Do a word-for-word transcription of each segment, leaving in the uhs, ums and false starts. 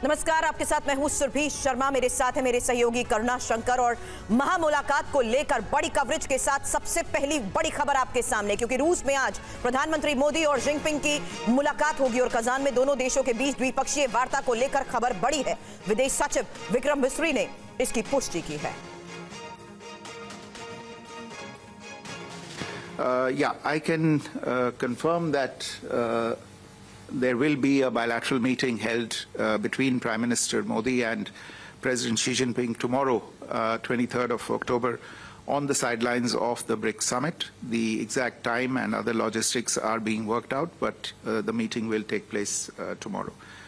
नमस्कार, आपके साथ मैं हूं सुरभि शर्मा। मेरे साथ है मेरे सहयोगी करुणा शंकर और महामुलाकात को लेकर बड़ी कवरेज के साथ सबसे पहली बड़ी खबर आपके सामने, क्योंकि रूस में आज प्रधानमंत्री मोदी और जिनपिंग की मुलाकात होगी और कजान में दोनों देशों के बीच द्विपक्षीय वार्ता को लेकर खबर बड़ी है। विदेश सचिव विक्रम मिस्री ने इसकी पुष्टि की है। Uh, yeah, I can uh, confirm that uh, there will be a bilateral meeting held uh, between Prime Minister Modi and President Xi Jinping tomorrow, uh, twenty-third of October, on the sidelines of the BRICS summit. The exact time and other logistics are being worked out, but uh, the meeting will take place uh, tomorrow.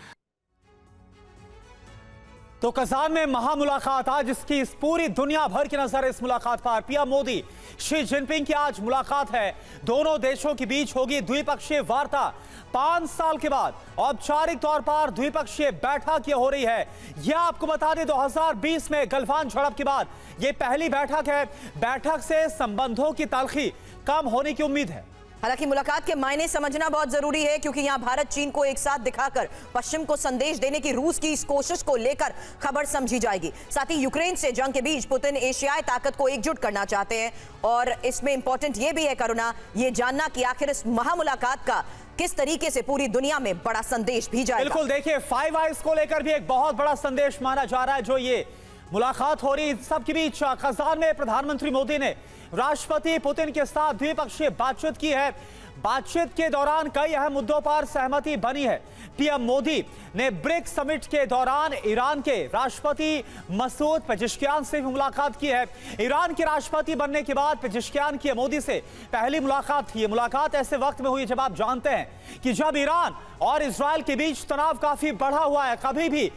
तो Kazan में महामुलाकात आज, इसकी इस पूरी दुनिया भर की नजर इस मुलाकात पर। पीएम मोदी शी जिनपिंग की आज मुलाकात है। दोनों देशों के बीच होगी द्विपक्षीय वार्ता। पांच साल के बाद औपचारिक तौर पर द्विपक्षीय बैठक ये हो रही है। यह आपको बता दें, दो हज़ार बीस में गलवान झड़प के बाद यह पहली बैठक है। बैठक से संबंधों की तलखी कम होने की उम्मीद है। हालांकि मुलाकात के मायने समझना बहुत जरूरी है, क्योंकि यहां भारत चीन को एक साथ दिखाकर पश्चिम को संदेश देने की रूस की इस कोशिश को लेकर खबर समझी जाएगी। साथ ही यूक्रेन से जंग के बीच पुतिन एशियाई ताकत को एकजुट करना चाहते हैं और इसमें इंपॉर्टेंट यह भी है करुणा, ये जानना कि आखिर इस महामुलाकात का किस तरीके से पूरी दुनिया में बड़ा संदेश भी जाएगा। बिल्कुल, देखिए फाइव आइज को लेकर भी एक बहुत बड़ा संदेश माना जा रहा है। जो ये मुलाकात हो रही सबके बीच कजान में प्रधानमंत्री मोदी ने राष्ट्रपति पुतिन के साथ द्विपक्षीय बातचीत की है। बातचीत के दौरान कई अहम मुद्दों पर सहमति बनी है। पीएम मोदी ने ब्रिक्स समिट के दौरान ईरान के राष्ट्रपति मसूद पेजेश्कियान से भी मुलाकात की है। ईरान के राष्ट्रपति बनने के बाद पेजेश्कियान की मोदी से पहली मुलाकात थी। ये मुलाकात ऐसे वक्त में हुई जब आप जानते हैं कि जब ईरान और इजराइल के बीच तनाव काफी बढ़ा हुआ है। कभी भी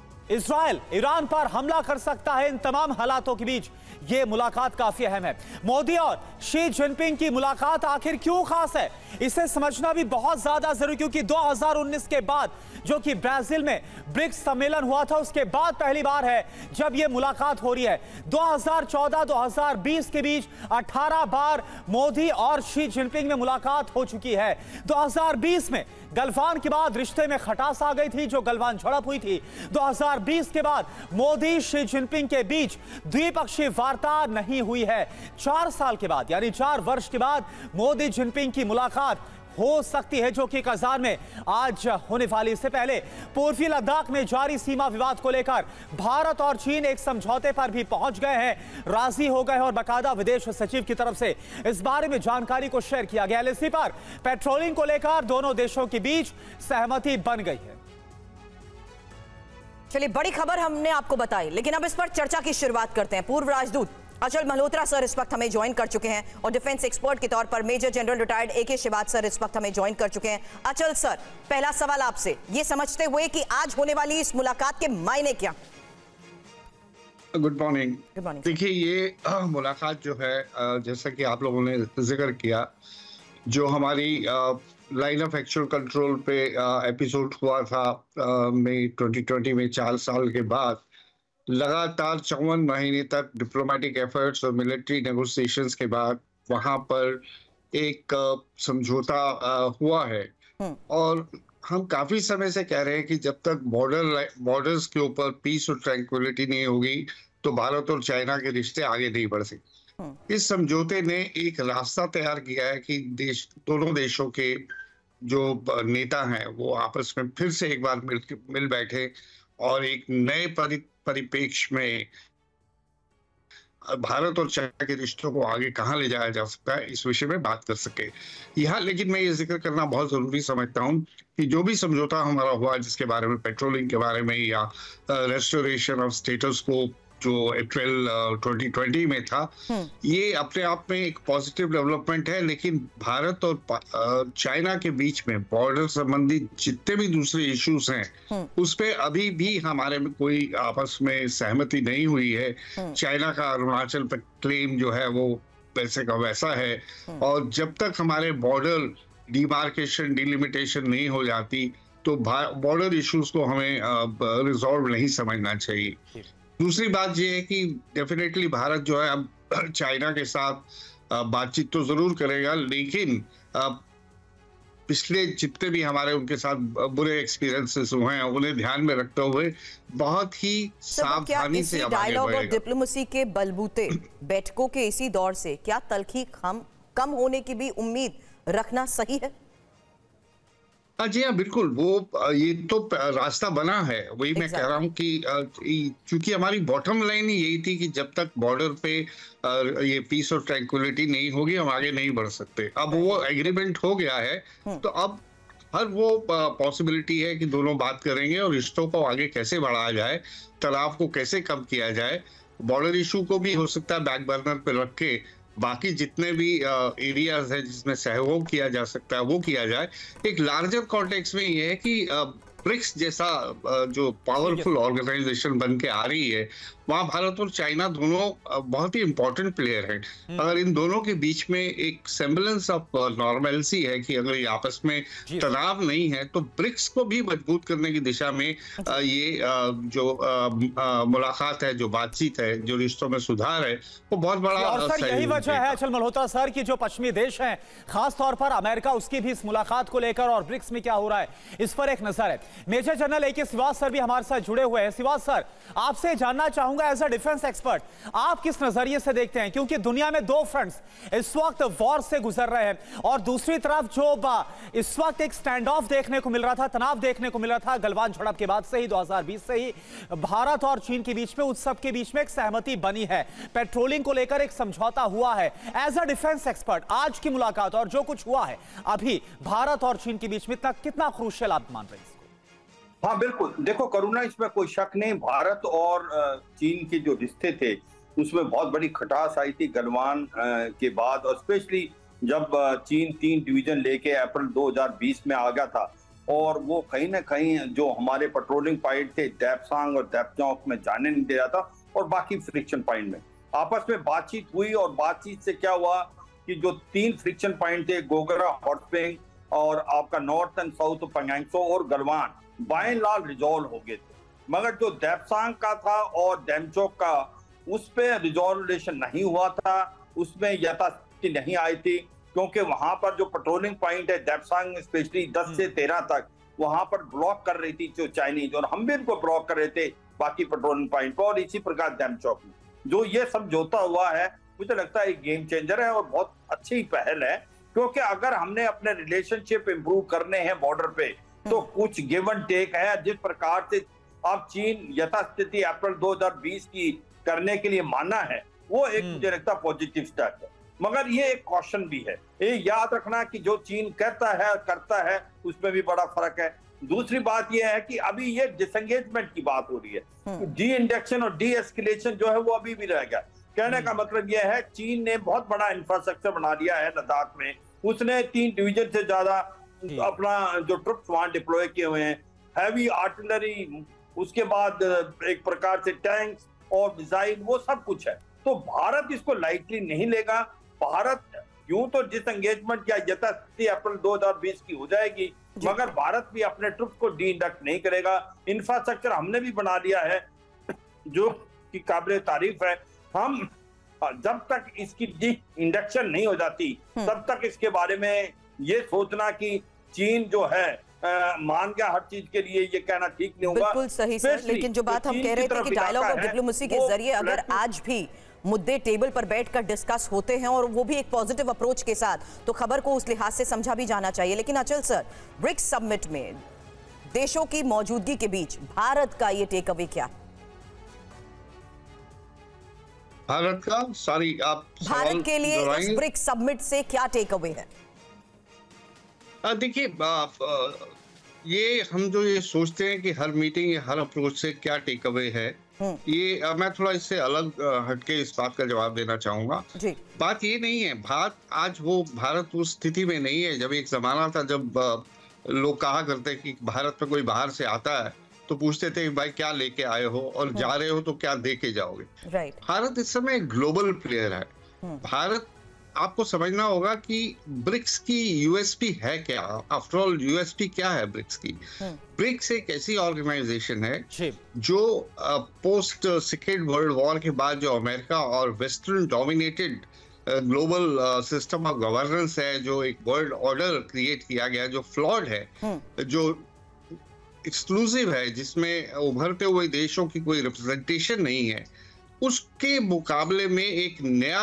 इजराइल ईरान पर हमला कर सकता है। इन तमाम हालातों के बीच ये मुलाकात काफी अहम है। मोदी और शी जिनपिंग की मुलाकात आखिर क्यों खास है, इसे समझना भी बहुत ज्यादा जरूरी, क्योंकि दो हज़ार उन्नीस के बाद जो कि ब्राजील में ब्रिक्स सम्मेलन हुआ था, उसके बाद पहली बार है जब ये मुलाकात हो रही है। दो हज़ार चौदह दो हज़ार बीस के बीच अठारह बार मोदी और शी जिनपिंग में मुलाकात हो चुकी है। दो हज़ार बीस में गलवान के बाद रिश्ते में खटास आ गई थी, जो गलवान झड़प हुई थी। दो हज़ार बीस के बाद मोदी शी जिनपिंग के बीच द्विपक्षीय वार्ता नहीं हुई है। चार साल के बाद यानी चार वर्ष के बाद मोदी जिनपिंग की मुलाकात हो सकती है, जो कि कजान में आज होने वाली। इससे पहले पूर्वी लद्दाख में जारी सीमा विवाद को लेकर भारत और चीन एक समझौते पर भी पहुंच गए हैं, राजी हो गए हैं और बाकायदा विदेश सचिव की तरफ से इस बारे में जानकारी को शेयर किया गया। एलएसी पर पेट्रोलिंग को लेकर दोनों देशों के बीच सहमति बन गई है। चलिए, बड़ी खबर हमने आपको बताई, लेकिन अब इस पर चर्चा की शुरुआत करते हैं। पूर्व राजदूत अचल मल्होत्रा सर इस वक्त हमें ज्वाइन कर चुके हैं और डिफेंस एक्सपर्ट के तौर पर मेजर जनरल रिटायर्ड ए के शिवाद सर इस वक्त हमें ज्वाइन कर चुके हैं। अचल सर, पहला सवाल आपसे, ये समझते हुए कि आज होने वाली इस मुलाकात के मायने क्या? Good morning. Good morning. देखिए, ये आ, मुलाकात जो है, आ, जैसा कि आप लोगों ने जिक्र किया, जो हमारी लाइन ऑफ एक्चुअल कंट्रोल पे एपिसोड हुआ था मई ट्वेंटी ट्वेंटी में, चार साल के बाद लगातार चौवन महीने तक डिप्लोमेटिक एफर्ट्स और मिलिट्री नेगोशिएशंस के बाद वहां पर एक समझौता हुआ है। और हम काफी समय से कह रहे हैं कि जब तक बॉर्डर बॉर्डर्स के ऊपर पीस और ट्रैंक्विलिटी नहीं होगी तो भारत और चाइना के रिश्ते आगे नहीं बढ़ सकते। इस समझौते ने एक रास्ता तैयार किया है कि देश दोनों देशों के जो नेता हैं वो आपस में फिर से एक बार मिल मिल बैठे और एक नए परि परिप्रेक्ष्य में भारत और चाइना के रिश्तों को आगे कहां ले जाया जा सकता है, इस विषय में बात कर सके। यहाँ लेकिन मैं ये जिक्र करना बहुत जरूरी समझता हूँ कि जो भी समझौता हमारा हुआ, जिसके बारे में पेट्रोलिंग के बारे में या रेस्टोरेशन ऑफ स्टेटस को जो अप्रैल ट्वेंटी ट्वेंटी में था, ये अपने आप में एक पॉजिटिव डेवलपमेंट है। लेकिन भारत और चाइना के बीच में बॉर्डर संबंधी जितने भी दूसरे इश्यूज हैं, उस पे अभी भी हमारे में कोई आपस में सहमति नहीं हुई है। चाइना का अरुणाचल पर क्लेम जो है वो वैसे का वैसा है, और जब तक हमारे बॉर्डर डिमार्केशन डिलिमिटेशन नहीं हो जाती तो बॉर्डर इश्यूज को हमें रिजॉल्व नहीं समझना चाहिए। दूसरी बात यह है कि डेफिनेटली भारत जो है अब चाइना के साथ बातचीत तो जरूर करेगा, लेकिन पिछले जितने भी हमारे उनके साथ बुरे एक्सपीरियंसेस हुए हैं उन्हें ध्यान में रखते हुए बहुत ही सावधानी से अब आगे डायलॉग और बढ़ेगा। डिप्लोमेसी के बलबूते बैठकों के इसी दौर से क्या तल्खी कम कम होने की भी उम्मीद रखना सही है? जी हाँ, बिल्कुल। वो ये तो रास्ता बना है, वही मैं कह रहा हूँ कि क्योंकि हमारी बॉटम लाइन ही यही थी कि जब तक बॉर्डर पे ये पीस और ट्रैंक्विलिटी नहीं होगी हम आगे नहीं बढ़ सकते। अब वो एग्रीमेंट हो गया है, तो अब हर वो पॉसिबिलिटी है कि दोनों बात करेंगे और रिश्तों को आगे कैसे बढ़ाया जाए, तनाव को कैसे कम किया जाए। बॉर्डर इशू को भी हो सकता है बैक बर्नर पे रख के बाकी जितने भी एरियाज है जिसमें सहयोग किया जा सकता है वो किया जाए। एक लार्जर कॉन्टेक्स्ट में ये है कि ब्रिक्स जैसा जो पावरफुल ऑर्गेनाइजेशन बन के आ रही है वहाँ भारत और चाइना दोनों बहुत ही इंपॉर्टेंट प्लेयर हैं। अगर इन दोनों के बीच में एक सेम्बलेंस ऑफ नॉर्मलसी है कि अगर ये आपस में तनाव नहीं है तो ब्रिक्स को भी मजबूत करने की दिशा में ये जो मुलाकात है, जो बातचीत है, जो रिश्तों में सुधार है वो बहुत बड़ा। और सर यही वजह है अचल मल्होत्रा सर की जो पश्चिमी देश हैं खास तौर पर अमेरिका उसकी भी इस मुलाकात को लेकर और ब्रिक्स में क्या हो रहा है इस पर एक नजर है। मेजर जनरल ए के सिवास सर भी हमारे साथ जुड़े हुए हैं। सिवास सर, आपसे जानना चाहूंगा एज अ डिफेंस एक्सपर्ट आप किस नजरिए से देखते हैं, क्योंकि दुनिया में दो फ्रंट्स इस वक्त वॉर से गुजर रहे हैं और दूसरी तरफ जो इस वक्त एक स्टैंड ऑफ देखने को मिल रहा था, तनाव देखने को मिल रहा था गलवान झड़प के बाद से ही दो हज़ार बीस से ही भारत और चीन के बीच में उस सब के बीच में एक सहमति बनी है, पेट्रोलिंग को लेकर एक समझौता हुआ है। एज अ डिफेंस एक्सपर्ट आज की मुलाकात और जो कुछ हुआ है अभी भारत और चीन के बीच में इतना कितना क्रूशियल आप मान रहे हैं? हाँ बिल्कुल, देखो करुणा, इसमें कोई शक नहीं, भारत और चीन के जो रिश्ते थे उसमें बहुत बड़ी खटास आई थी गलवान के बाद, और स्पेशली जब चीन तीन डिवीजन लेके अप्रैल दो हज़ार बीस में आ गया था और वो कहीं ना कहीं जो हमारे पेट्रोलिंग पॉइंट थे डेप्सांग और डेप्चोंग में जाने नहीं दे रहा था और बाकी फ्रिक्शन पॉइंट में आपस में बातचीत हुई और बातचीत से क्या हुआ कि जो तीन फ्रिक्शन पॉइंट थे गोगरा, हॉट स्प्रिंग और आपका नॉर्थ एंड साउथ पंगांगसो और गलवान बाय लाल रिजॉल्व हो गए थे, मगर जो डेप्सांग का था और डेमचोक का उस पे रिजॉल्वेशन नहीं हुआ था, उसमें यथास्थिति नहीं आई थी क्योंकि वहां पर जो पेट्रोलिंग पॉइंट है डेप्सांग में स्पेशली दस से तेरह तक वहां पर ब्लॉक कर रही थी जो चाइनीज, और हम भी इनको ब्लॉक कर रहे थे बाकी पेट्रोलिंग पॉइंट पर, और इसी प्रकार डेमचोक में जो ये समझौता हुआ है मुझे लगता है एक गेम चेंजर है और बहुत अच्छी पहल है, क्योंकि अगर हमने अपने रिलेशनशिप इंप्रूव करने हैं बॉर्डर पे तो कुछ गिव एंड टेक है। जिस प्रकार से अब चीन यथास्थिति अप्रैल दो हज़ार बीस की करने के लिए माना है वो एक मुझे लगता है पॉजिटिव स्टेप है, मगर ये एक कॉशन भी है। ये याद रखना कि जो चीन कहता है करता है उसमें भी बड़ा फर्क है। दूसरी बात यह है कि अभी ये डिसएंगेजमेंट की बात हो रही है, डी इंडक्शन और डी एस्केलेशन जो है वो अभी भी रह गया। कहने का मतलब यह है चीन ने बहुत बड़ा इंफ्रास्ट्रक्चर बना लिया है लद्दाख में, उसने तीन डिवीजन से ज्यादा अपना जो ट्रुप्स वहां डिप्लॉय किए हुए हैं, हैवी आर्टिलरी, उसके बाद एक प्रकार से टैंक्स और मिसाइल, वो सब कुछ है। तो भारत इसको लाइटली नहीं लेगा। भारत यूं तो डिसएंगेजमेंट या यथास्थिति अप्रैल दो हज़ार बीस की हो जाएगी, मगर भारत भी अपने ट्रुप्स को डी इंडक्ट नहीं करेगा। इंफ्रास्ट्रक्चर हमने भी बना लिया है जो कि काबिल तारीफ है। हम जब तक इसकी डी इंडक्शन नहीं हो जाती तब तक इसके बारे में ये सोचना कि चीन जो है आ, मान गया हर चीज के लिए, ये कहना ठीक नहीं होगा। बिल्कुल सही सर, लेकिन जो बात हम कह रहे थे कि डायलॉग और डिप्लोमेसी के जरिए अगर आज भी मुद्दे टेबल पर बैठकर डिस्कस होते हैं और वो भी एक पॉजिटिव अप्रोच के साथ, तो खबर को उस लिहाज से समझा भी जाना चाहिए। लेकिन अचल सर, ब्रिक्स समिट में देशों की मौजूदगी के बीच भारत का ये टेक अवे क्या? भारत का सॉरी आप भारत के लिए इस ब्रिक्स समिट से क्या टेक अवे है? देखिए, ये हम जो ये सोचते हैं कि हर मीटिंग या हर अप्रोच से क्या टेक अवे है, ये आ, मैं थोड़ा इससे अलग हटके इस बात का जवाब देना चाहूंगा। जी। बात ये नहीं है, भारत आज वो भारत उस स्थिति में नहीं है। जब एक जमाना था जब लोग कहा करते कि भारत में कोई बाहर से आता है तो पूछते थे भाई क्या लेके आए हो और जा रहे हो तो क्या दे के जाओगे। राइट। भारत इस समय एक ग्लोबल प्लेयर है। भारत, आपको समझना होगा कि ब्रिक्स की यूएसपी है क्या। आफ्टर ऑल यूएसपी क्या है ब्रिक्स की? ब्रिक्स एक ऐसी ऑर्गेनाइजेशन है जो पोस्ट सेकेंड वर्ल्ड वॉर के बाद जो अमेरिका और western dominated global system of governance है, जो एक वर्ल्ड ऑर्डर क्रिएट किया गया जो फ्लॉड है, जो एक्सक्लूसिव है, जिसमें उभरते हुए देशों की कोई रिप्रेजेंटेशन नहीं है, उसके मुकाबले में एक नया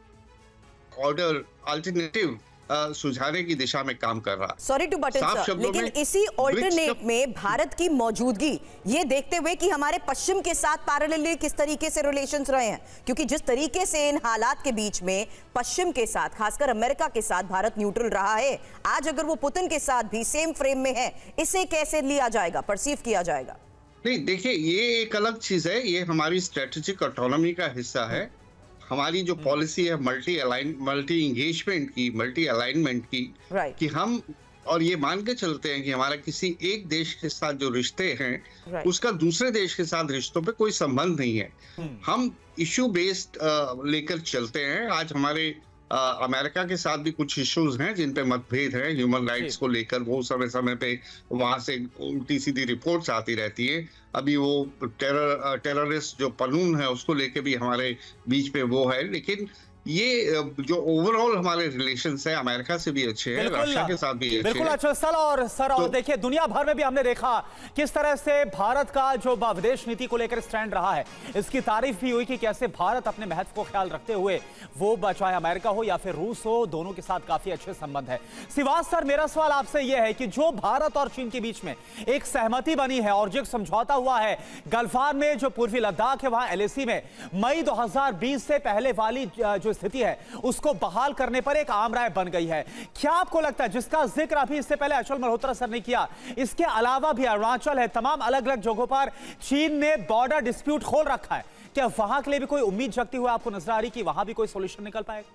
ऑर्डर अल्टरनेटिव सुझाने की दिशा में काम कर रहा है। Sorry to butt in sir, लेकिन इसी ऑल्टरनेट में भारत की मौजूदगी ये देखते हुए कि हमारे पश्चिम के साथ पैरेलली किस तरीके से रिलेशंस रहे हैं, क्योंकि जिस तरीके से इन हालात के बीच में पश्चिम के साथ, खासकर अमेरिका के साथ भारत न्यूट्रल रहा है, आज अगर वो पुतिन के साथ भी सेम फ्रेम में है, इसे कैसे लिया जाएगा, परसीव किया जाएगा? नहीं, देखिए, ये एक अलग चीज है, ये हमारी स्ट्रेटेजिक ऑटोनॉमी का हिस्सा है। हमारी जो पॉलिसी है मल्टी अलाइन मल्टी इंगेजमेंट की, मल्टी अलाइनमेंट की, right. कि हम और ये मान के चलते हैं कि हमारा किसी एक देश के साथ जो रिश्ते हैं, right. उसका दूसरे देश के साथ रिश्तों पे कोई संबंध नहीं है। hmm. हम इश्यू बेस्ड लेकर चलते हैं। आज हमारे आ, अमेरिका के साथ भी कुछ इश्यूज हैं जिन पे मतभेद है, ह्यूमन राइट्स को लेकर वो समय समय पे वहां से उल्टी सीधी रिपोर्ट्स आती रहती है। अभी वो टेरर टेररिस्ट जो कानून है उसको लेके भी हमारे बीच में वो है, लेकिन ये जो ओवरऑल हमारे रिलेशंस है अमेरिका से भी अच्छे हैं, रशिया के साथ भी अच्छे हैं। बिल्कुल अच्छे सर। और सर और तो, देखिए, दुनिया भर में भी हमने देखा किस तरह से भारत का जो विदेश नीति को लेकर स्टैंड रहा है, इसकी तारीफ भी हुई कि कैसे भारत अपने महत्व को ख्याल रखते हुए वो चाहे अमेरिका हो या फिर रूस हो, दोनों के साथ काफी अच्छे संबंध है। सिवास सर, मेरा सवाल आपसे यह है कि जो भारत और चीन के बीच में एक सहमति बनी है और जो समझौता हुआ है गल्फान में, जो पूर्वी लद्दाख है वहां एलएसी में मई दो हजार बीस से पहले वाली जो स्थिति है उसको बहाल करने पर एक आम राय बन गई है, क्या आपको लगता है, जिसका जिक्र अभी इससे पहले अचल मल्होत्रा सर ने किया, इसके अलावा भी अरुणाचल है, तमाम अलग अलग जगहों पर चीन ने बॉर्डर डिस्प्यूट खोल रखा है, क्या वहां के लिए भी कोई उम्मीद जगती हुई आपको नजर आ रही कि वहां भी कोई सॉल्यूशन निकल पाएगा?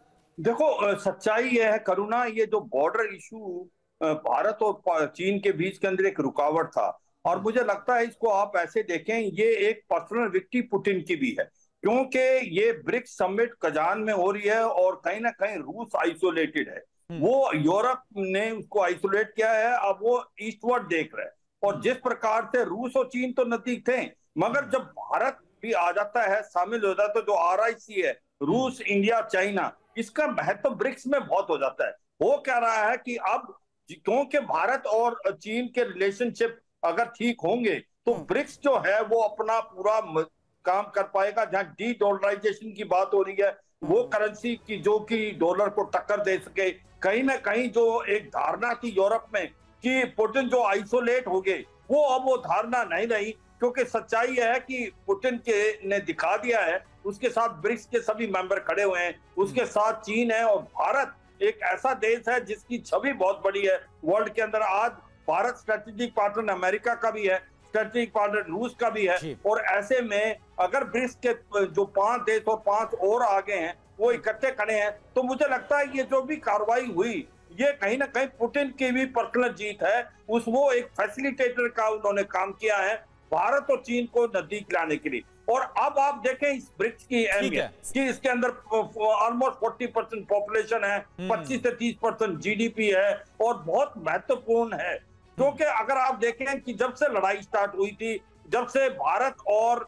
देखो, सच्चाई यह है करुणा, ये जो बॉर्डर इशू भारत और चीन के बीच के अंदर एक रुकावट था, और मुझे लगता है इसको आप ऐसे देखें, ये एक पर्सनल विक्ट्री पुतिन की भी है, क्योंकि ये ब्रिक्स समिट कजान में हो रही है और कहीं ना कहीं रूस आइसोलेटेड है। वो यूरोप ने उसको आइसोलेट किया है, अब वो ईस्टवर्ड देख रहे हैं। और जिस प्रकार से रूस और चीन तो नजदीक थे, मगर जब भारत भी आ जाता है, शामिल हो जाता है, तो जो आर आई सी है, रूस, इंडिया, चाइना, इसका महत्व ब्रिक्स में बहुत हो जाता है। वो कह रहा है कि अब क्योंकि भारत और चीन के रिलेशनशिप अगर ठीक होंगे तो ब्रिक्स जो है वो अपना पूरा काम कर पाएगा। जहां डी डॉलराइजेशन की बात हो रही है, वो करेंसी की जो कि डॉलर को टक्कर दे सके, कहीं ना कहीं जो एक धारणा थी यूरोप में कि पुतिन जो आइसोलेट हो गए, वो अब वो धारणा नहीं रही, क्योंकि सच्चाई है कि पुतिन के ने दिखा दिया है, उसके साथ ब्रिक्स के सभी मेंबर खड़े हुए हैं, उसके साथ चीन है, और भारत एक ऐसा देश है जिसकी छवि बहुत बड़ी है वर्ल्ड के अंदर। आज भारत स्ट्रेटेजिक पार्टनर अमेरिका का भी है, स्ट्रेटेजिक पार्टनर रूस का भी है, और ऐसे में अगर ब्रिक्स के जो पांच देश और पांच और आगे हैं वो इकट्ठे खड़े हैं, तो मुझे लगता है ये जो भी कार्रवाई हुई, ये कहीं ना कहीं पुतिन की भी पर्सनल जीत है। उस वो एक फैसिलिटेटर का उन्होंने काम किया है भारत और चीन को नजदीक लाने के लिए। और अब आप देखें इस ब्रिक्स की अहमियत कि इसके अंदर ऑलमोस्ट चालीस परसेंट पॉपुलेशन है, पच्चीस से तीस परसेंट जीडीपी है, और बहुत महत्वपूर्ण है। क्योंकि अगर आप देखें कि जब से लड़ाई स्टार्ट हुई थी, जब से भारत और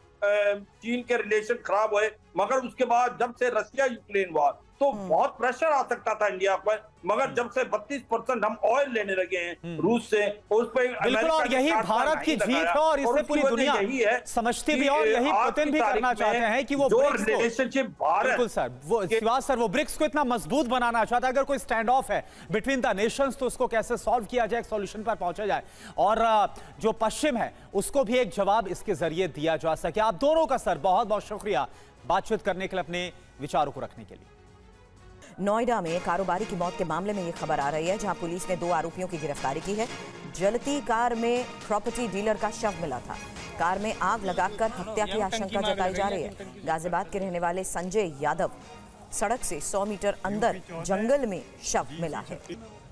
चीन के रिलेशन खराब हुए, मगर उसके बाद जब से रशिया यूक्रेन हुआ तो बहुत प्रेशर आ सकता था इंडिया पर, मगर जब से बत्तीस परसेंट हम ऑयल लेने लगे हैं रूस से, उस पे बिल्कुल, और यही भारत की जीत है और इससे पूरी दुनिया समझती भी, और यही पुतिन भी करना चाहते हैं कि वो रिलेशनशिप भारत, बिल्कुल सर, वो शिवास सर, वो ब्रिक्स को इतना मजबूत बनाना चाहता है। अगर कोई स्टैंड ऑफ है बिटवीन द नेशंस तो उसको कैसे सॉल्व किया जाए, सॉल्यूशन पर पहुंचा जाए, और जो पश्चिम है उसको भी एक जवाब इसके जरिए दिया जा सके। आप दोनों का सर बहुत बहुत शुक्रिया बातचीत करने के लिए, अपने विचारों को रखने के लिए। नोएडा में कारोबारी की मौत के मामले में यह खबर आ रही है, जहां पुलिस ने दो आरोपियों की गिरफ्तारी की है। जलती कार में प्रॉपर्टी डीलर का शव मिला था। कार में आग लगाकर हत्या की आशंका जताई जा रही है। गाजियाबाद के रहने वाले संजय यादव सड़क से सौ मीटर अंदर जंगल में शव मिला है।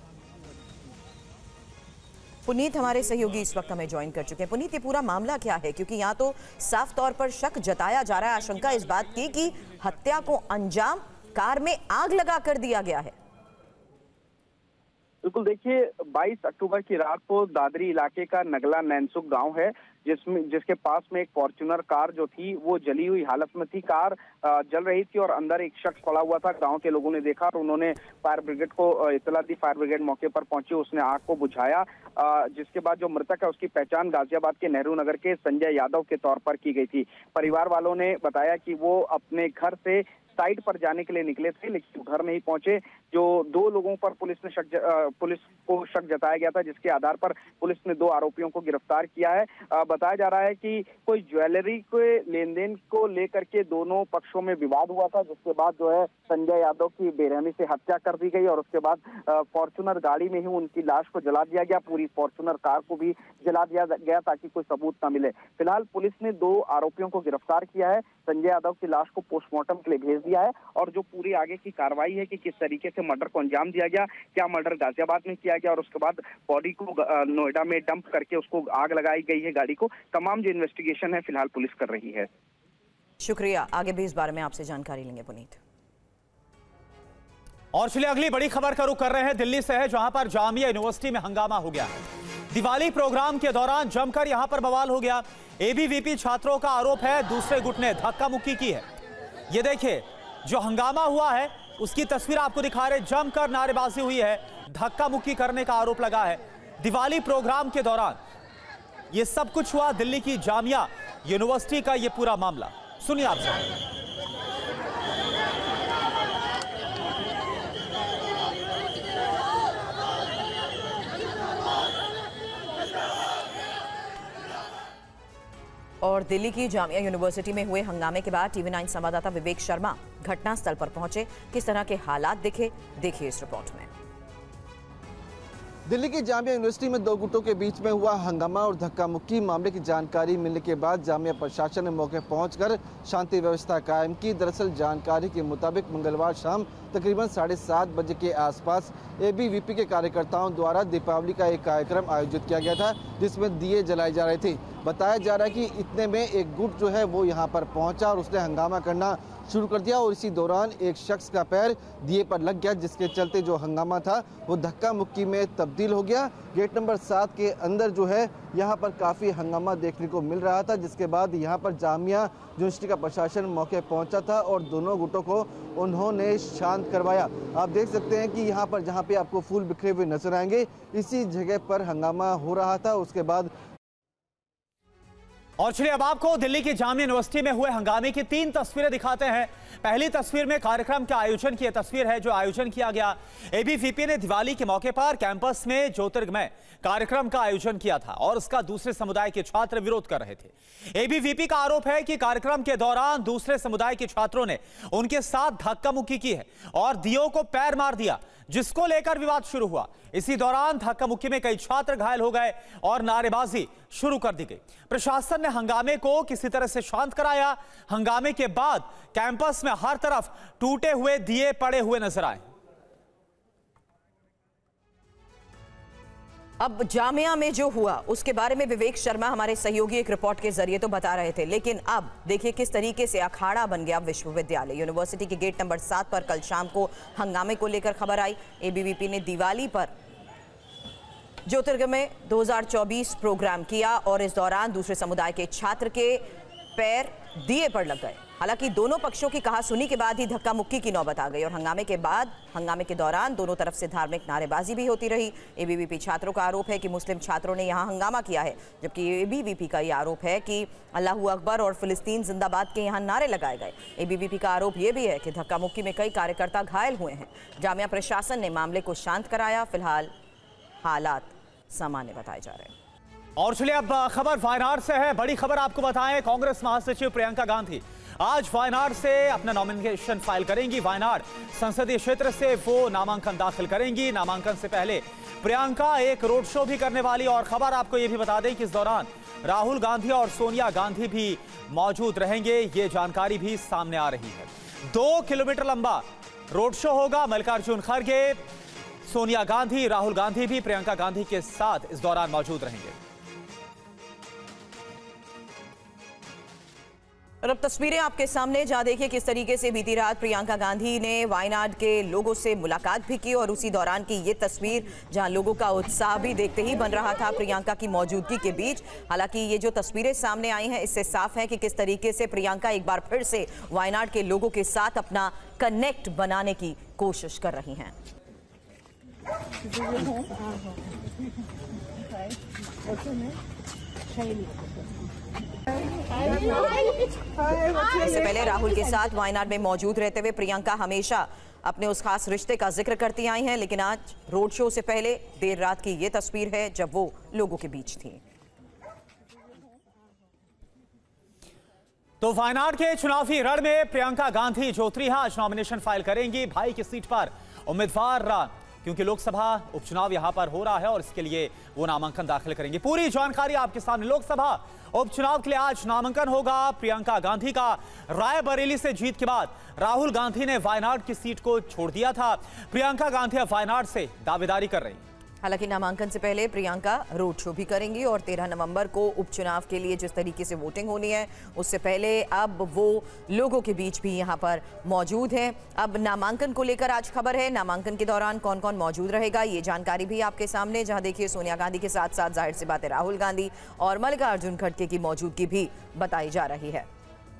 पुनीत हमारे सहयोगी इस वक्त हमें ज्वाइन कर चुके हैं। पुनीत, ये पूरा मामला क्या है, क्योंकि यहाँ तो साफ तौर पर शक जताया जा रहा है, आशंका इस बात की कि हत्या को अंजाम कार में आग लगा कर दिया गया है। बिल्कुल, देखिए बाईस अक्टूबर की रात को दादरी इलाके का नगला नैनसुख गांव है, जिसमें जिसके पास में एक फॉर्च्यूनर कार जो थी वो जली हुई हालत में थी। कार जल रही थी और अंदर एक शख्स पड़ा हुआ था। गांव के लोगों ने देखा और उन्होंने फायर ब्रिगेड को इतला दी। फायर ब्रिगेड मौके पर पहुंची, उसने आग को बुझाया, जिसके बाद जो मृतक है उसकी पहचान गाजियाबाद के नेहरू नगर के संजय यादव के तौर पर की गई थी। परिवार वालों ने बताया कि वो अपने घर से साइट पर जाने के लिए निकले थे, लेकिन घर नहीं पहुंचे। जो दो लोगों पर पुलिस ने शक पुलिस को शक जताया गया था, जिसके आधार पर पुलिस ने दो आरोपियों को गिरफ्तार किया है। बताया जा रहा है कि कोई ज्वेलरी के लेन देन को लेकर के दोनों पक्षों में विवाद हुआ था, जिसके बाद जो है संजय यादव की बेरहमी से हत्या कर दी गई और उसके बाद फॉर्च्यूनर गाड़ी में ही उनकी लाश को जला दिया गया। पूरी फॉर्च्यूनर कार को भी जला दिया गया ताकि कोई सबूत न मिले। फिलहाल पुलिस ने दो आरोपियों को गिरफ्तार किया है। संजय यादव की लाश को पोस्टमार्टम के लिए भेज दिया है और जो पूरी आगे की कार्रवाई है कि किस तरीके से मर्डर को अंजाम दिया गया, क्या मर्डर गाजियाबाद में किया गया और उसके बाद बॉडी को नोएडा में डंप करके उसको आग लगाई गई है गाड़ी को, तमाम जो इन्वेस्टिगेशन है फिलहाल पुलिस कर रही है। शुक्रिया, आगे भी इस बारे में आपसे जानकारी लेंगे पुनीत। और चलिए अगली बड़ी खबर का रुख कर रहे हैं, दिल्ली से है, जहां पर जामिया यूनिवर्सिटी में हंगामा हो गया है। दिवाली प्रोग्राम के दौरान जमकर यहां पर बवाल हो गया। एबीवीपी छात्रों का आरोप है दूसरे गुट ने धक्का मुक्की की है। ये देखिए जो हंगामा हुआ है उसकी तस्वीर आपको दिखा रहे, जमकर नारेबाजी हुई है, धक्का मुक्की करने का आरोप लगा है। दिवाली प्रोग्राम के दौरान ये सब कुछ हुआ, दिल्ली की जामिया यूनिवर्सिटी का ये पूरा मामला सुनिए आप सब। और दिल्ली की जामिया यूनिवर्सिटी में हुए हंगामे के बाद टीवी नाइन संवाददाता विवेक शर्मा घटनास्थल पर पहुंचे। किस तरह के हालात दिखे, देखिए इस रिपोर्ट में। दिल्ली की जामिया यूनिवर्सिटी में दो गुटों के बीच में हुआ हंगामा और धक्का मुक्की मामले की जानकारी मिलने के बाद जामिया प्रशासन ने मौके पहुंचकर शांति व्यवस्था कायम की। दरअसल जानकारी के मुताबिक मंगलवार शाम तकरीबन साढ़े सात बजे के आसपास एबीवीपी के कार्यकर्ताओं द्वारा दीपावली का एक कार्यक्रम आयोजित किया गया था, जिसमें दिए जलाए जा रहे थे। बताया जा रहा है कि इतने में एक गुट जो है वो यहाँ पर पहुंचा और उसने हंगामा करना शुरू कर दिया और इसी दौरान एक शख्स का पैर दिए पर लग गया, जिसके चलते जो हंगामा था वो धक्का मुक्की में तब्दील हो गया। गेट नंबर सात के अंदर जो है यहाँ पर काफ़ी हंगामा देखने को मिल रहा था, जिसके बाद यहाँ पर जामिया यूनिवर्सिटी का प्रशासन मौके पहुँचा था और दोनों गुटों को उन्होंने शांत करवाया। आप देख सकते हैं कि यहाँ पर जहाँ पे आपको फूल बिखरे हुए नजर आएंगे, इसी जगह पर हंगामा हो रहा था। उसके बाद और चलिए अब आपको दिल्ली की जामिया यूनिवर्सिटी में हुए हंगामे की तीन तस्वीरें दिखाते हैं। पहली तस्वीर में कार्यक्रम के आयोजन की तस्वीर है जो आयोजन किया गया। एबीवीपी ने दिवाली के मौके पर कैंपस में ज्योतिर्गमय कार्यक्रम का आयोजन किया था और उसका दूसरे समुदाय के छात्र विरोध कर रहे थे। एबीवीपी का आरोप है कि कार्यक्रम के दौरान दूसरे समुदाय के छात्रों ने उनके साथ धक्का मुक्की की है और दियों को पैर मार दिया, जिसको लेकर विवाद शुरू हुआ। इसी दौरान धक्का मुक्की में कई छात्र घायल हो गए और नारेबाजी शुरू कर दी गई। प्रशासन ने हंगामे को किसी तरह से शांत कराया। हंगामे के बाद कैंपस में हर तरफ टूटे हुए दिए पड़े हुए नजर आए। अब जामिया में जो हुआ उसके बारे में विवेक शर्मा हमारे सहयोगी एक रिपोर्ट के जरिए तो बता रहे थे, लेकिन अब देखिए किस तरीके से अखाड़ा बन गया विश्वविद्यालय। यूनिवर्सिटी के गेट नंबर सात पर कल शाम को हंगामे को लेकर खबर आई। एबीवीपी ने दिवाली पर ज्योतिर्गमय दो हज़ार चौबीस प्रोग्राम किया और इस दौरान दूसरे समुदाय के छात्र के पैर दिए पर लग गए। हालांकि दोनों पक्षों की कहासुनी के बाद ही धक्का मुक्की की नौबत आ गई और हंगामे के बाद हंगामे के दौरान दोनों तरफ से धार्मिक नारेबाजी भी होती रही। एबीवीपी छात्रों का आरोप है कि मुस्लिम छात्रों ने यहां हंगामा किया है, जबकि एबीवीपी का यह आरोप है कि अल्लाहू अकबर और फिलिस्तीन जिंदाबाद के यहां नारे लगाए गए। एबीवीपी का आरोप यह भी है कि धक्का मुक्की में कई कार्यकर्ता घायल हुए हैं। जामिया प्रशासन ने मामले को शांत कराया। फिलहाल हालात सामान्य बताए जा रहे हैं। और चलिए अब खबर वायनाड से है। बड़ी खबर आपको बताएं, कांग्रेस महासचिव प्रियंका गांधी आज वायनाड से अपना नॉमिनेशन फाइल करेंगी। वायनाड संसदीय क्षेत्र से वो नामांकन दाखिल करेंगी। नामांकन से पहले प्रियंका एक रोड शो भी करने वाली और खबर आपको ये भी बता दें कि इस दौरान राहुल गांधी और सोनिया गांधी भी मौजूद रहेंगे। ये जानकारी भी सामने आ रही है। दो किलोमीटर लंबा रोड शो होगा। मल्लिकार्जुन खड़गे, सोनिया गांधी, राहुल गांधी भी प्रियंका गांधी के साथ इस दौरान मौजूद रहेंगे। और अब तस्वीरें आपके सामने, जहां देखिए किस तरीके से बीती रात प्रियंका गांधी ने वायनाड के लोगों से मुलाकात भी की और उसी दौरान की ये तस्वीर जहां लोगों का उत्साह भी देखते ही बन रहा था प्रियंका की मौजूदगी के बीच। हालांकि ये जो तस्वीरें सामने आई हैं इससे साफ है कि किस तरीके से प्रियंका एक बार फिर से वायनाड के लोगों के साथ अपना कनेक्ट बनाने की कोशिश कर रही हैं। इससे पहले राहुल के साथ वायनाड में मौजूद रहते हुए प्रियंका हमेशा अपने उस खास रिश्ते का जिक्र करती आई हैं, लेकिन आज रोड शो से पहले देर रात की ये तस्वीर है जब वो लोगों के बीच थी। तो वायनाड के चुनावी रण में प्रियंका गांधी ज्योतिहा आज नॉमिनेशन फाइल करेंगी भाई की सीट पर उम्मीदवार, क्योंकि लोकसभा उपचुनाव यहां पर हो रहा है और इसके लिए वो नामांकन दाखिल करेंगे। पूरी जानकारी आपके सामने। लोकसभा उपचुनाव के लिए आज नामांकन होगा प्रियंका गांधी का। रायबरेली से जीत के बाद राहुल गांधी ने वायनाड की सीट को छोड़ दिया था। प्रियंका गांधी अब वायनाड से दावेदारी कर रही हैं। हालांकि नामांकन से पहले प्रियंका रोड शो भी करेंगी और तेरह नवंबर को उपचुनाव के लिए जिस तरीके से वोटिंग होनी है उससे पहले अब वो लोगों के बीच भी यहां पर मौजूद हैं। अब नामांकन को लेकर आज खबर है, नामांकन के दौरान कौन कौन मौजूद रहेगा ये जानकारी भी आपके सामने, जहां देखिए सोनिया गांधी के साथ साथ जाहिर सी बात है राहुल गांधी और मल्लिकार्जुन खड़गे की मौजूदगी भी बताई जा रही है।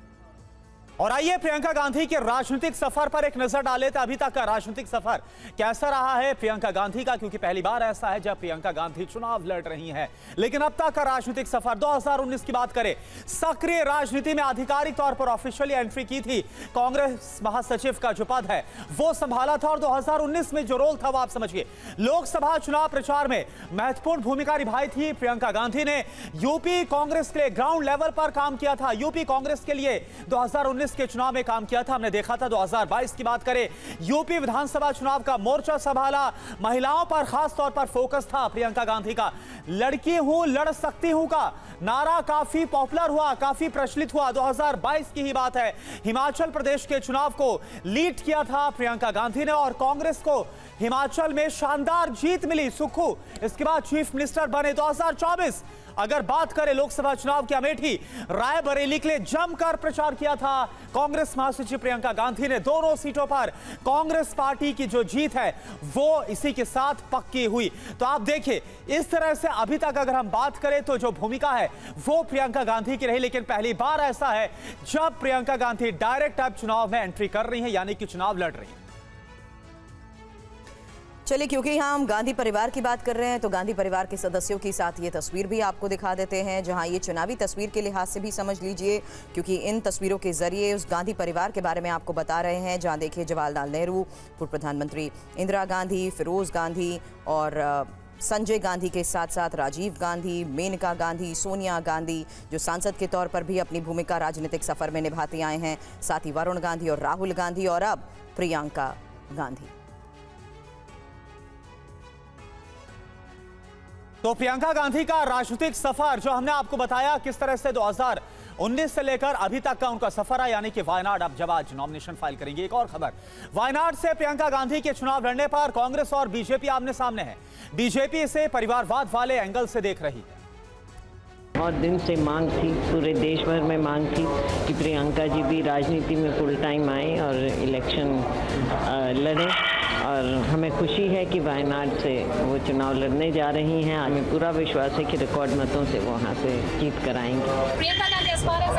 और आइए प्रियंका गांधी के राजनीतिक सफर पर एक नजर डालें। अभी तक का राजनीतिक सफर कैसा रहा है प्रियंका गांधी का, क्योंकि पहली बार ऐसा है जब प्रियंका गांधी चुनाव लड़ रही हैं। लेकिन अब तक का राजनीतिक सफर दो हज़ार उन्नीस की बात करें, सक्रिय राजनीति में आधिकारिक तौर पर ऑफिशियली एंट्री की थी। कांग्रेस महासचिव का जो पद है वो संभाला था और दो हज़ार उन्नीस में जो रोल था वो आप समझिए। लोकसभा चुनाव प्रचार में महत्वपूर्ण भूमिका निभाई थी प्रियंका गांधी ने। यूपी कांग्रेस के लिए ग्राउंड लेवल पर काम किया था। यूपी कांग्रेस के लिए दो हज़ार उन्नीस के चुनाव में काम किया था। हमने देखा था दो हज़ार बाईस की बात करें, यूपी विधानसभा चुनाव का मोर्चा संभाला। महिलाओं पर खास तौर पर फोकस था प्रियंका गांधी का। लड़की हूं, लड़ सकती हूं का नारा काफी पॉपुलर हुआ, काफी प्रचलित हुआ। दो हज़ार बाईस की ही बात है, हिमाचल प्रदेश के चुनाव को लीड किया था प्रियंका गांधी ने और कांग्रेस को हिमाचल में शानदार जीत मिली। सुक्खू इसके बाद चीफ मिनिस्टर बने। दो हज़ार चौबीस अगर बात करें लोकसभा चुनाव की, अमेठी रायबरेली के लिए जमकर प्रचार किया था कांग्रेस महासचिव प्रियंका गांधी ने। दोनों सीटों पर कांग्रेस पार्टी की जो जीत है वो इसी के साथ पक्की हुई। तो आप देखिए इस तरह से अभी तक अगर हम बात करें तो जो भूमिका है वो प्रियंका गांधी की रही, लेकिन पहली बार ऐसा है जब प्रियंका गांधी डायरेक्ट अब चुनाव में एंट्री कर रही है, यानी कि चुनाव लड़ रही है। चलिए, क्योंकि यहाँ हम गांधी परिवार की बात कर रहे हैं तो गांधी परिवार के सदस्यों के साथ ये तस्वीर भी आपको दिखा देते हैं, जहां ये चुनावी तस्वीर के लिहाज से भी समझ लीजिए, क्योंकि इन तस्वीरों के जरिए उस गांधी परिवार के बारे में आपको बता रहे हैं। जहां देखिए जवाहरलाल नेहरू, पूर्व प्रधानमंत्री इंदिरा गांधी, फिरोज गांधी और संजय गांधी के साथ साथ राजीव गांधी, मेनका गांधी, सोनिया गांधी जो सांसद के तौर पर भी अपनी भूमिका राजनीतिक सफर में निभाते आए हैं, साथ ही वरुण गांधी और राहुल गांधी और अब प्रियंका गांधी। तो प्रियंका गांधी का राजनीतिक सफर जो हमने आपको बताया किस तरह से दो हज़ार उन्नीस से लेकर अभी तक का उनका सफर है, यानी कि वायनाड अब जब आज नॉमिनेशन फाइल करेंगे। एक और खबर, वायनाड से प्रियंका गांधी के चुनाव लड़ने पर कांग्रेस और बीजेपी आमने सामने है। बीजेपी इसे परिवारवाद वाले एंगल से देख रही है। बहुत दिन से मांग थी, पूरे देश भर में मांग थी कि प्रियंका जी भी राजनीति में फुल टाइम आए और इलेक्शन लड़ें, और हमें खुशी है कि वायनाड से वो चुनाव लड़ने जा रही हैं। हमें पूरा विश्वास है कि रिकॉर्ड मतों से वो वहाँ से जीत कर आएंगे।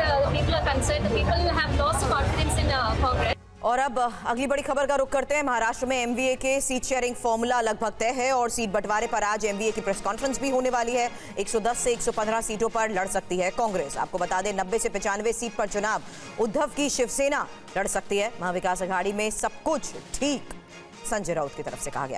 और अब अगली बड़ी खबर का रुख करते हैं। महाराष्ट्र में एमवीए के सीट शेयरिंग फॉर्मूला लगभग तय है और सीट बंटवारे पर आज एमवीए की प्रेस कॉन्फ्रेंस भी होने वाली है। एक सौ दस से एक सौ पंद्रह सीटों पर लड़ सकती है कांग्रेस। आपको बता दें नब्बे से पचानवे सीट पर चुनाव उद्धव की शिवसेना लड़ सकती है। महाविकास अघाड़ी में सब कुछ ठीक, संजय राउत की तरफ से कहा गया।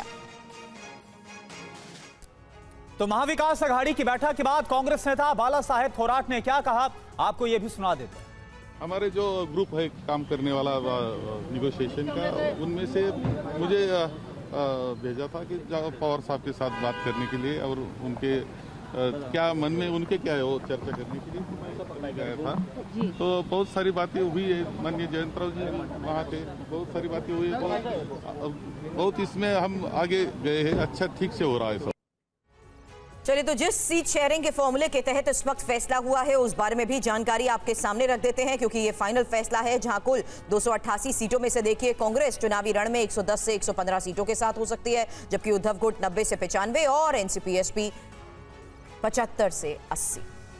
तो महाविकास अघाड़ी की बैठक के बाद कांग्रेस नेता बाला साहेब थोराट ने क्या कहा, आपको यह भी सुना देते हैं। हमारे जो ग्रुप है काम करने वाला निगोशिएशन का, उनमें से मुझे भेजा था कि पवार साहब के साथ बात करने के लिए और उनके क्या मन में उनके क्या है वो चर्चा करने के लिए मैं गया था। तो बहुत सारी बातें हुई है, माननीय जयंत राव जी वहाँ थे, बहुत सारी बातें हुई है, बहुत, बहुत इसमें हम आगे गए हैं। अच्छा ठीक से हो रहा है सब। चलिए, तो जिस सीट शेयरिंग के फॉर्मूले के तहत इस वक्त फैसला हुआ है उस बारे में भी जानकारी आपके सामने रख देते हैं, क्योंकि ये फाइनल फैसला है जहां कुल दो सौ अट्ठासी सीटों में से देखिए कांग्रेस चुनावी रण में एक सौ दस से एक सौ पंद्रह सीटों के साथ हो सकती है, जबकि उद्धव गुट नब्बे से पचानवे और एनसीपी एसपी पचहत्तर से अस्सी।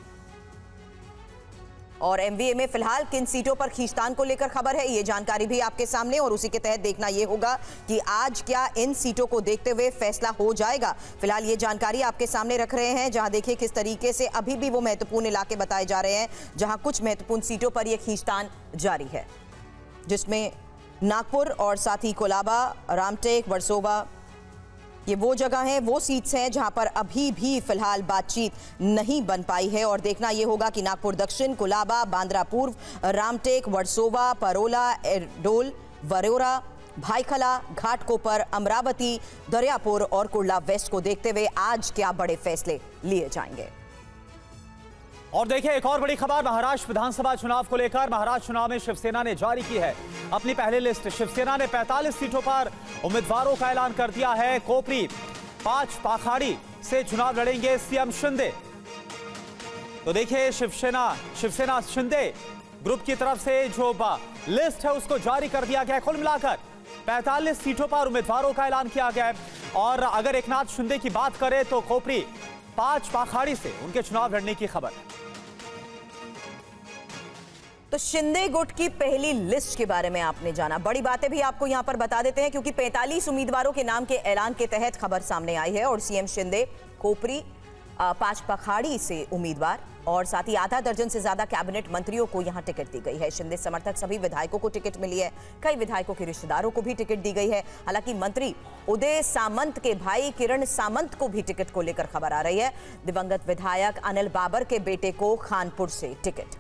और एमवीए में फिलहाल किन सीटों पर खींचतान को लेकर खबर है, ये जानकारी भी आपके सामने, और उसी के तहत देखना ये होगा कि आज क्या इन सीटों को देखते हुए फैसला हो जाएगा। फिलहाल ये जानकारी आपके सामने रख रहे हैं, जहां देखिए किस तरीके से अभी भी वो महत्वपूर्ण इलाके बताए जा रहे हैं जहां कुछ महत्वपूर्ण सीटों पर यह खींचतान जारी है, जिसमें नागपुर और साथ ही कोलाबा, रामटेक, वर्सोवा, ये वो जगह हैं, वो सीट्स हैं जहां पर अभी भी फिलहाल बातचीत नहीं बन पाई है। और देखना ये होगा कि नागपुर दक्षिण, कोलाबा, बांद्रा पूर्व, रामटेक, वर्सोवा, परोला, एर्डोल, वरोरा, भाईखला, घाटकोपर, अमरावती, दरियापुर और कुर्ला वेस्ट को देखते हुए आज क्या बड़े फैसले लिए जाएंगे। और देखिए एक और बड़ी खबर महाराष्ट्र विधानसभा चुनाव को लेकर। महाराष्ट्र चुनाव में शिवसेना ने जारी की है अपनी पहली लिस्ट। शिवसेना ने पैंतालीस सीटों पर उम्मीदवारों का ऐलान कर दिया है। कोपरी पांच पाखाड़ी से चुनाव लड़ेंगे सीएम शिंदे। तो देखिए शिवसेना शिवसेना शिंदे ग्रुप की तरफ से जो लिस्ट है उसको जारी कर दिया गया है। कुल मिलाकर पैंतालीस सीटों पर उम्मीदवारों का ऐलान किया गया है। और अगर एकनाथ शिंदे की बात करें तो खोपरी पांच पाखाड़ी से उनके चुनाव लड़ने की खबर है। तो शिंदे गुट की पहली लिस्ट के बारे में आपने जाना, बड़ी बातें भी आपको यहां पर बता देते हैं, क्योंकि पैंतालीस उम्मीदवारों के नाम के ऐलान के तहत खबर सामने आई है। और सीएम शिंदे खोपरी पांच पखाड़ी से उम्मीदवार और साथ ही आधा दर्जन से ज्यादा कैबिनेट मंत्रियों को यहां टिकट दी गई है। शिंदे समर्थक सभी विधायकों को टिकट मिली है, कई विधायकों के रिश्तेदारों को भी टिकट दी गई है। हालांकि मंत्री उदय सामंत के भाई किरण सामंत को भी टिकट को लेकर खबर आ रही है। दिवंगत विधायक अनिल बाबर के बेटे को खानपुर से टिकट।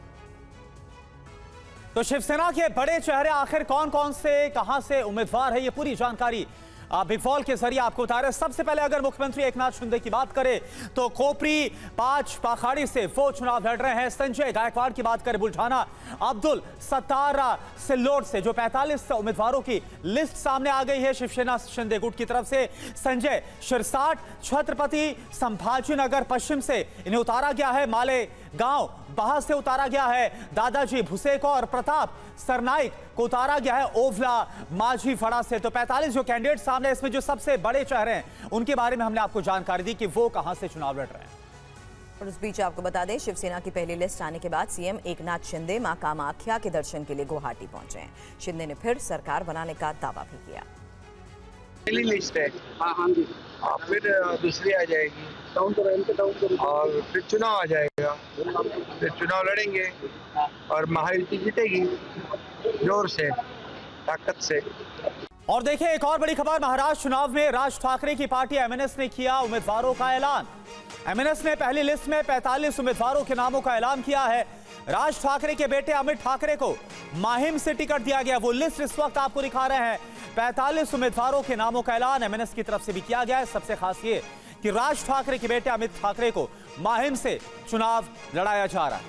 तो शिवसेना के बड़े चेहरे आखिर कौन कौन से कहां से उम्मीदवार है, ये पूरी जानकारी बिग वॉल के जरिए आपको बता रहे हैं। सबसे पहले अगर मुख्यमंत्री एकनाथ शिंदे की बात करें तो खोपरी पांच पाखाड़ी से वो चुनाव लड़ रहे हैं। संजय गायकवाड़ की बात करें बुल्ढाना, अब्दुल सत्तारा सिल्लोड से जो पैंतालीस उम्मीदवारों की लिस्ट सामने आ गई है शिवसेना शिंदे गुट की तरफ से। संजय शिरसाट, छत्रपति संभाजीनगर पश्चिम से इन्हें उतारा गया है। माले गांव बाहा से उतारा गया है। दादाजी भुसेको और प्रताप सरनाइक को उतारा गया है ओवला माझी फड़ा से। तो पैंतालीस जो कैंडिडेट सामने, इसमें जो सबसे बड़े चेहरे हैं उनके बारे में हमने आपको जानकारी दी कि वो कहां से चुनाव लड़ रहे हैं। और इस बीच आपको बता दें शिवसेना की पहली लिस्ट आने के बाद सीएम एकनाथ शिंदे मां कामाख्या के दर्शन के लिए गुवाहाटी पहुंचे हैं। शिंदे ने फिर सरकार बनाने का दावा भी किया। पहली लिस्ट है, हाँ हाँ जी, और फिर दूसरी आ जाएगी और फिर चुनाव आ जाएगा, फिर चुनाव लड़ेंगे और महायुति जीतेगी जोर से, ताकत से। और देखिए एक और बड़ी खबर महाराष्ट्र चुनाव में राज ठाकरे की पार्टी एमएनएस ने किया उम्मीदवारों का ऐलान। एमएनएस ने पहली लिस्ट में पैंतालीस उम्मीदवारों के नामों का ऐलान किया है। राज ठाकरे के बेटे अमित ठाकरे को माहिम से टिकट दिया गया। वो लिस्ट इस वक्त आपको दिखा रहे हैं। पैंतालीस उम्मीदवारों के नामों का ऐलान एमएनएस की तरफ से भी किया गया है। सबसे खास ये कि राज ठाकरे के बेटे अमित ठाकरे को माहिम से चुनाव लड़ाया जा रहा है।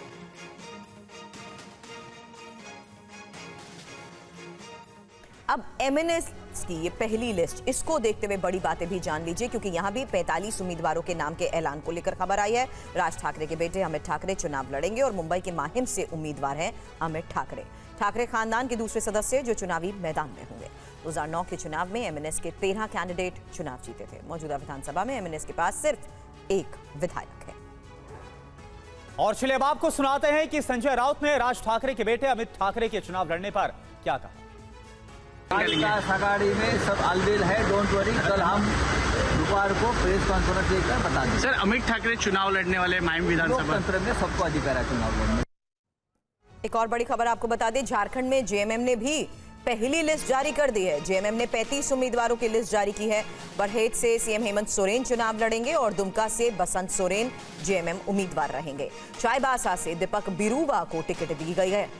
अब एमएनएस की ये पहली लिस्ट, इसको देखते हुए बड़ी बातें भी जान लीजिए, क्योंकि यहां भी पैंतालीस उम्मीदवारों के नाम के ऐलान को लेकर खबर आई है। राज ठाकरे के बेटे अमित ठाकरे चुनाव लड़ेंगे और मुंबई के माहिम से उम्मीदवार हैं अमित ठाकरे। ठाकरे खानदान के दूसरे सदस्य जो चुनावी मैदान में होंगे। दो हज़ार नौ के चुनाव में एमएनएस के तेरह कैंडिडेट चुनाव जीते थे। मौजूदा विधानसभा में एमएनएस के पास सिर्फ एक विधायक है। और चलिए अब आपको सुनाते हैं कि संजय राउत ने राज ठाकरे के बेटे अमित ठाकरे के चुनाव लड़ने पर क्या कहा। सगाड़ी में सब अलबेल है, डोंट वरी, कल हम दोपहर को प्रेस कॉन्फ्रेंस देकर बता देंगे। सर अमित ठाकरे चुनाव लड़ने वाले माहिम विधानसभा तंत्र में सबको अधिकार है चुनाव लड़ने। एक और बड़ी खबर आपको बता दें, झारखंड में जेएमएम ने भी पहली लिस्ट जारी कर दी है। जेएमएम ने पैंतीस उम्मीदवारों की लिस्ट जारी की है। बरहेट से सीएम हेमंत सोरेन चुनाव लड़ेंगे और दुमका से बसंत सोरेन जेएमएम उम्मीदवार रहेंगे। चाईबासा से दीपक बिरूवा को टिकट दी गई है।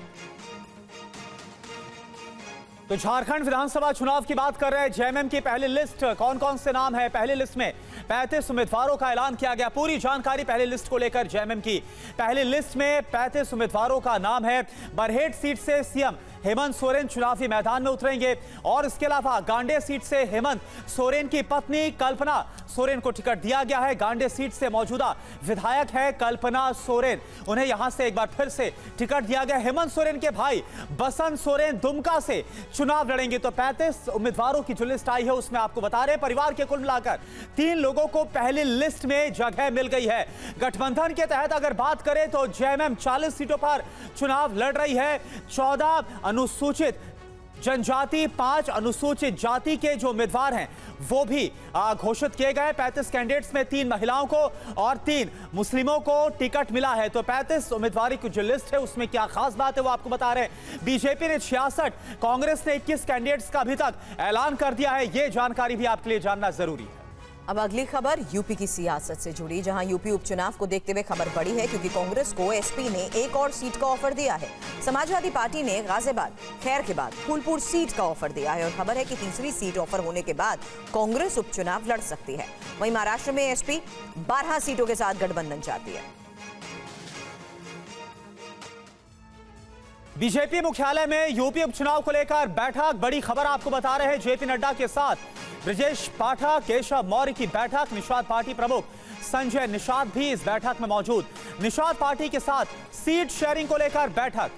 तो झारखंड विधानसभा चुनाव की बात कर रहे हैं। जेएमएम की पहली लिस्ट, कौन कौन से नाम है पहली लिस्ट में? पैंतीस उम्मीदवारों का ऐलान किया गया। पूरी जानकारी पहली लिस्ट को लेकर जेएमएम की। पहली लिस्ट में पैंतीस उम्मीदवारों का नाम है। बरहेट सीट से सीएम हेमंत सोरेन चुनावी मैदान में उतरेंगे और इसके अलावा गांडे सीट से हेमंत सोरेन की पत्नी कल्पना सोरेन को टिकट दिया गया है। गांडे सीट से मौजूदा विधायक है कल्पना सोरेन, उन्हें यहां से एक बार फिर से टिकट दिया गया। हेमंत सोरेन के भाई बसंत सोरेन दुमका से चुनाव लड़ेंगे। तो पैंतीस उम्मीदवारों की जो लिस्ट आई है उसमें आपको बता रहे परिवार के कुल मिलाकर तीन लोगों को पहली लिस्ट में जगह मिल गई है। गठबंधन के तहत अगर बात करें तो जेएमएम चालीस सीटों पर चुनाव लड़ रही है। चौदह अनुसूचित जनजाति, पांच अनुसूचित जाति के जो उम्मीदवार हैं वो भी घोषित किए गए। पैंतीस कैंडिडेट्स में तीन महिलाओं को और तीन मुस्लिमों को टिकट मिला है। तो पैंतीस उम्मीदवारों की जो लिस्ट है उसमें क्या खास बात है वो आपको बता रहे हैं। बीजेपी ने छियासठ, कांग्रेस ने इक्कीस कैंडिडेट्स का अभी तक ऐलान कर दिया है। ये जानकारी भी आपके लिए जानना जरूरी है। अब अगली खबर यूपी की सियासत से जुड़ी, जहां यूपी उपचुनाव को देखते हुए खबर बड़ी है क्योंकि कांग्रेस को एसपी ने एक और सीट का ऑफर दिया है। समाजवादी पार्टी ने गाजियाबाद, खैर के बाद फूलपुर सीट का ऑफर दिया है और खबर है कि तीसरी सीट ऑफर होने के बाद कांग्रेस उपचुनाव लड़ सकती है। वहीं महाराष्ट्र में एसपी बारह सीटों के साथ गठबंधन चाहती है। बीजेपी मुख्यालय में यूपी उपचुनाव को लेकर बैठक, बड़ी खबर आपको बता रहे हैं। जेपी नड्डा के साथ ब्रजेश पाठक, केशव मौर्य की बैठक। निषाद पार्टी प्रमुख संजय निषाद भी इस बैठक में मौजूद। निषाद पार्टी के साथ सीट शेयरिंग को लेकर बैठक।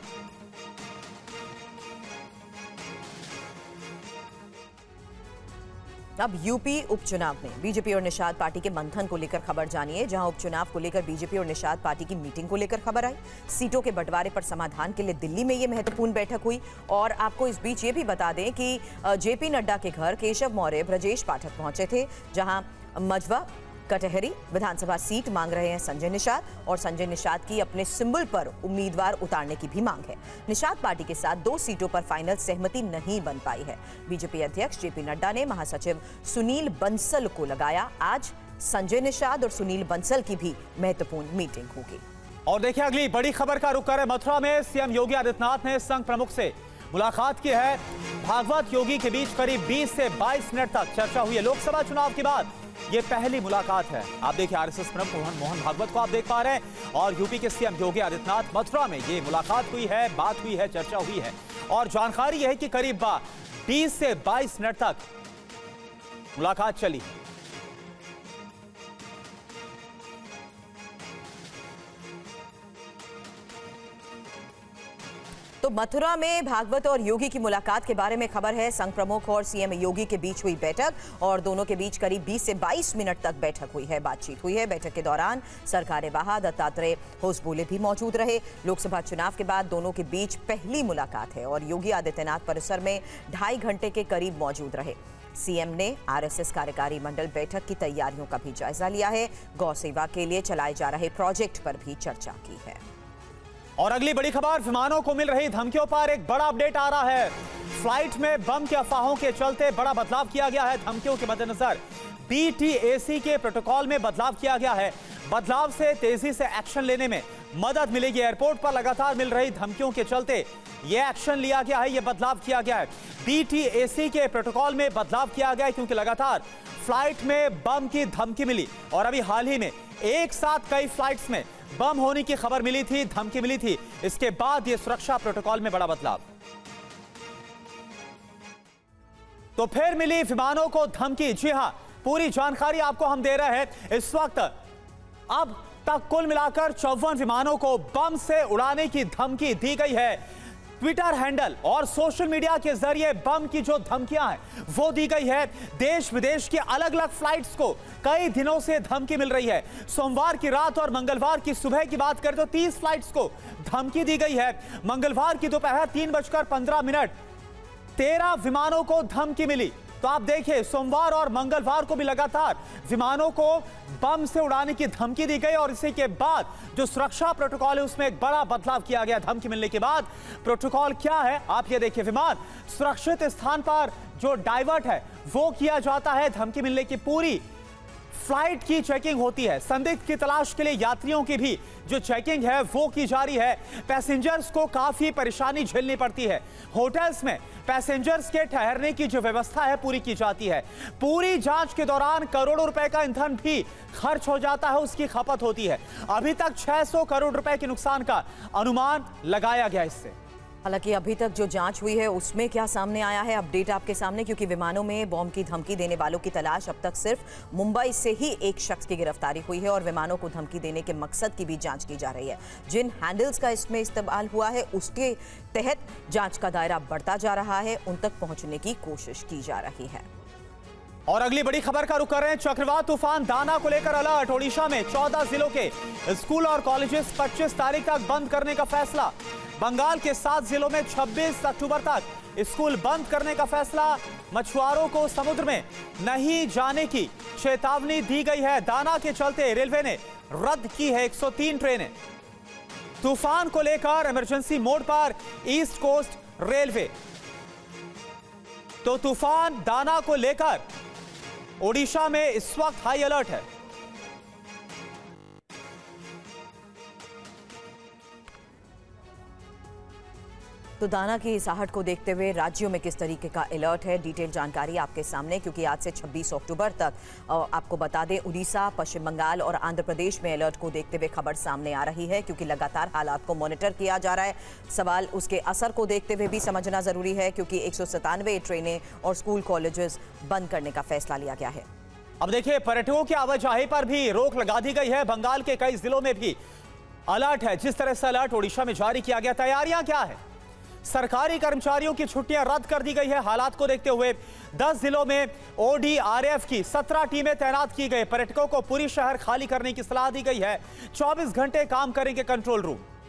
अब यूपी उपचुनाव में बीजेपी और निषाद पार्टी के मंथन को लेकर खबर जानिए, जहां उपचुनाव को लेकर बीजेपी और निषाद पार्टी की मीटिंग को लेकर खबर आई। सीटों के बंटवारे पर समाधान के लिए दिल्ली में यह महत्वपूर्ण बैठक हुई। और आपको इस बीच ये भी बता दें कि जेपी नड्डा के घर केशव मौर्य, ब्रजेश पाठक पहुंचे थे, जहां मजवा कटहरी विधानसभा सीट मांग रहे हैं संजय निषाद और संजय निषाद की अपने सिंबल पर उम्मीदवार उतारने की भी मांग है। निषाद पार्टी के साथ दो सीटों पर फाइनल सहमति नहीं बन पाई है। बीजेपी अध्यक्ष जेपी नड्डा ने महासचिव सुनील बंसल को लगाया। आज संजय निषाद और सुनील बंसल की भी महत्वपूर्ण मीटिंग होगी। और देखिए अगली बड़ी खबर का रुख करें। मथुरा में सीएम योगी आदित्यनाथ ने संघ प्रमुख से मुलाकात की है। भागवत योगी के बीच करीब बीस से बाईस मिनट तक चर्चा हुई है। लोकसभा चुनाव के बाद ये पहली मुलाकात है। आप देखिए आरएसएस प्रमुख मोहन मोहन भागवत को आप देख पा रहे हैं और यूपी के सीएम योगी आदित्यनाथ मथुरा में ये मुलाकात हुई है, बात हुई है, चर्चा हुई है। और जानकारी यह है कि करीब बीस से बाईस मिनट तक मुलाकात चली। तो मथुरा में भागवत और योगी की मुलाकात के बारे में खबर है। संघ प्रमुख और सीएम योगी के बीच हुई बैठक और दोनों के बीच करीब बीस से बाईस मिनट तक बैठक हुई है, बातचीत हुई है। बैठक के दौरान सरकारेबाहा दत्तात्रेय होसबोले भी मौजूद रहे। लोकसभा चुनाव के बाद दोनों के बीच पहली मुलाकात है और योगी आदित्यनाथ परिसर में ढाई घंटे के करीब मौजूद रहे। सीएम ने आरएसएस कार्यकारी मंडल बैठक की तैयारियों का भी जायजा लिया है। गौ सेवा के लिए चलाए जा रहे प्रोजेक्ट पर भी चर्चा की है। और अगली बड़ी खबर, विमानों को मिल रही धमकियों पर एक बड़ा अपडेट आ रहा है। फ्लाइट में बम की अफवाहों के चलते बड़ा बदलाव किया गया है। धमकियों के मद्देनजर बीटीएसी के प्रोटोकॉल में बदलाव किया गया है। बदलाव से तेजी से एक्शन लेने में मदद मिलेगी। एयरपोर्ट पर लगातार मिल रही धमकियों के चलते यह एक्शन लिया गया है, यह बदलाव किया गया है। बीटीएसी के प्रोटोकॉल में बदलाव किया गया है क्योंकि लगातार फ्लाइट में बम की धमकी मिली और अभी हाल ही में एक साथ कई फ्लाइट्स में बम होने की खबर मिली थी, धमकी मिली थी। इसके बाद यह सुरक्षा प्रोटोकॉल में बड़ा बदलाव। तो फिर मिली विमानों को धमकी। जी हां, पूरी जानकारी आपको हम दे रहे हैं इस वक्त। अब तक कुल मिलाकर चौवन विमानों को बम से उड़ाने की धमकी दी गई है। ट्विटर हैंडल और सोशल मीडिया के जरिए बम की जो धमकियां हैं वो दी गई है। देश विदेश के अलग अलग फ्लाइट्स को कई दिनों से धमकी मिल रही है। सोमवार की रात और मंगलवार की सुबह की बात करें तो तीस फ्लाइट्स को धमकी दी गई है। मंगलवार की दोपहर तीन बजकर पंद्रह मिनट तेरह विमानों को धमकी मिली। तो आप देखिए सोमवार और मंगलवार को भी लगातार विमानों को बम से उड़ाने की धमकी दी गई और इसी के बाद जो सुरक्षा प्रोटोकॉल है उसमें एक बड़ा बदलाव किया गया। धमकी मिलने के बाद प्रोटोकॉल क्या है आप ये देखिए। विमान सुरक्षित स्थान पर जो डाइवर्ट है वो किया जाता है। धमकी मिलने की पूरी फ्लाइट की चेकिंग होती है, संदिग्ध की तलाश के लिए यात्रियों की भी जो चेकिंग है वो की जा रही है। पैसेंजर्स को काफी परेशानी झेलनी पड़ती है। होटल्स में पैसेंजर्स के ठहरने की जो व्यवस्था है पूरी की जाती है। पूरी जांच के दौरान करोड़ों रुपए का ईंधन भी खर्च हो जाता है, उसकी खपत होती है। अभी तक छह सौ करोड़ रुपए के नुकसान का अनुमान लगाया गया इससे। हालांकि अभी तक जो जांच हुई है उसमें क्या सामने आया है, अपडेट आपके सामने, क्योंकि विमानों में बॉम्ब की धमकी देने वालों की तलाश अब तक सिर्फ मुंबई से ही एक शख्स की गिरफ्तारी हुई है और विमानों को धमकी देने के मकसद की भी जांच की जा रही है। जिन हैंडल्स का इसमें इस्तेमाल हुआ है उसके तहत जांच का दायरा बढ़ता जा रहा है, उन तक पहुंचने की कोशिश की जा रही है। और अगली बड़ी खबर का रुख कर रहे हैं। चक्रवात तूफान दाना को लेकर अलर्ट। ओडिशा में चौदह जिलों के स्कूल और कॉलेजेस पच्चीस तारीख तक बंद करने का फैसला। बंगाल के सात जिलों में छब्बीस अक्टूबर तक स्कूल बंद करने का फैसला। मछुआरों को समुद्र में नहीं जाने की चेतावनी दी गई है। दाना के चलते रेलवे ने रद्द की है एक सौ तीन ट्रेनें। तूफान को लेकर इमरजेंसी मोड पर ईस्ट कोस्ट रेलवे। तो तूफान दाना को लेकर ओडिशा में इस वक्त हाई अलर्ट है। तो दाना की इस आहट को देखते हुए राज्यों में किस तरीके का अलर्ट है, डिटेल जानकारी आपके सामने, क्योंकि आज से छब्बीस अक्टूबर तक आपको बता दें उड़ीसा, पश्चिम बंगाल और आंध्र प्रदेश में अलर्ट को देखते हुए खबर सामने आ रही है, क्योंकि लगातार हालात को मॉनिटर किया जा रहा है। सवाल उसके असर को देखते हुए भी समझना जरूरी है, क्योंकि एक सौ सतानवे ट्रेनें और स्कूल कॉलेजेस बंद करने का फैसला लिया गया है। अब देखिए, पर्यटकों की आवाजाही पर भी रोक लगा दी गई है। बंगाल के कई जिलों में भी अलर्ट है। जिस तरह से अलर्ट ओडिशा में जारी किया गया, तैयारियां क्या है? सरकारी कर्मचारियों की छुट्टियां रद्द कर दी गई है। हालात को देखते हुए दस जिलों में ओडीआरएफ की सत्रह टीमें तैनात की गई। पर्यटकों को पूरी शहर खाली करने की सलाह दी गई है। चौबीस घंटे काम करेंगे कंट्रोल रूम।